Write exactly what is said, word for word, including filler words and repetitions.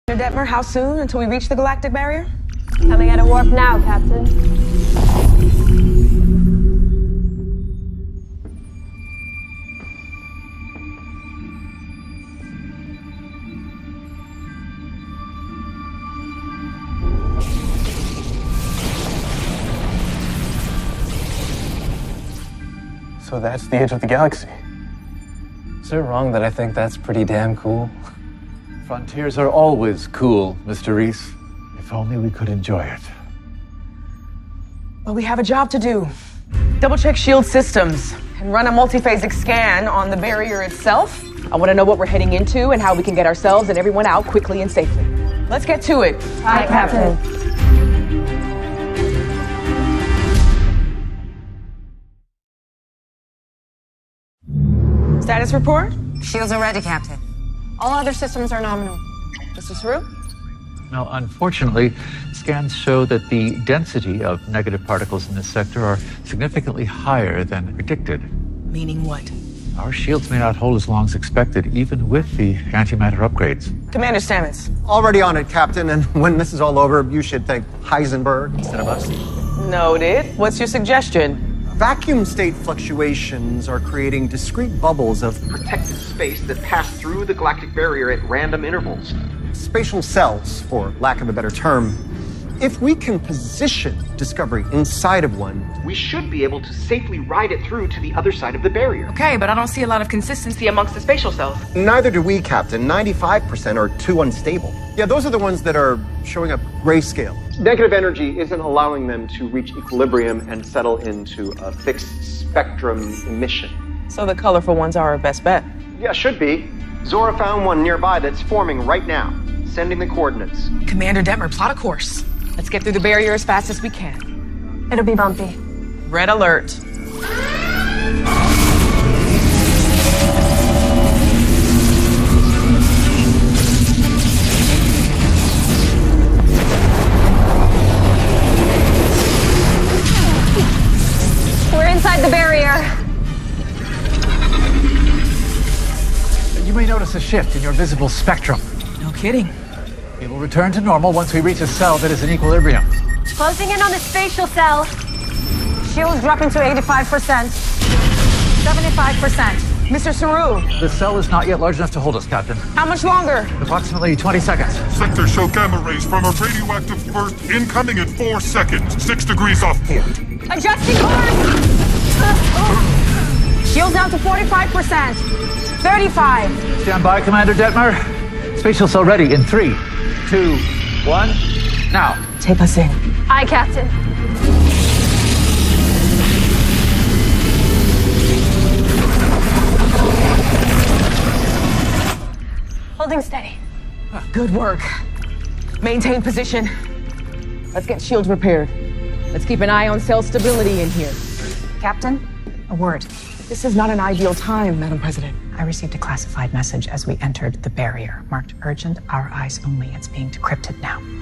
Detmer, how soon until we reach the galactic barrier? Coming out of warp now, Captain. So that's the edge of the galaxy. Is it wrong that I think that's pretty damn cool? Frontiers are always cool, Mister Reese. If only we could enjoy it. Well, we have a job to do. Double-check shield systems and run a multiphasic scan on the barrier itself. I want to know what we're heading into and how we can get ourselves and everyone out quickly and safely. Let's get to it. Aye, Captain. Status report? Shields are ready, Captain. All other systems are nominal. Mister Saru? Now, unfortunately, scans show that the density of negative particles in this sector are significantly higher than predicted. Meaning what? Our shields may not hold as long as expected, even with the antimatter upgrades. Commander Stamets. Already on it, Captain, and when this is all over, you should thank Heisenberg instead of us. Noted. What's your suggestion? Vacuum state fluctuations are creating discrete bubbles of protected space that pass through the galactic barrier at random intervals. Spatial cells, for lack of a better term. If we can position Discovery inside of one, we should be able to safely ride it through to the other side of the barrier. Okay, but I don't see a lot of consistency amongst the spatial cells. Neither do we, Captain. ninety-five percent are too unstable. Yeah, those are the ones that are showing up grayscale. Negative energy isn't allowing them to reach equilibrium and settle into a fixed spectrum emission. So the colorful ones are our best bet. Yeah, should be. Zora found one nearby that's forming right now. Sending the coordinates. Commander Detmer, plot a course. Let's get through the barrier as fast as we can. It'll be bumpy. Red alert. We're inside the barrier. You may notice a shift in your visible spectrum. No kidding. It will return to normal once we reach a cell that is in equilibrium. Closing in on the spatial cell. Shields dropping to eighty-five percent. seventy-five percent. Mister Saru. The cell is not yet large enough to hold us, Captain. How much longer? Approximately twenty seconds. Sector show gamma rays from a radioactive burst incoming in four seconds. Six degrees off port. Adjusting course. Shields down to forty-five percent. thirty-five. Stand by, Commander Detmer. Spatial cell ready in three, two, one, now. Take us in. Aye, Captain. Holding steady. Good work. Maintain position. Let's get shields repaired. Let's keep an eye on cell stability in here. Captain, a word. This is not an ideal time, Madam President. I received a classified message as we entered the barrier, marked urgent, our eyes only. It's being decrypted now.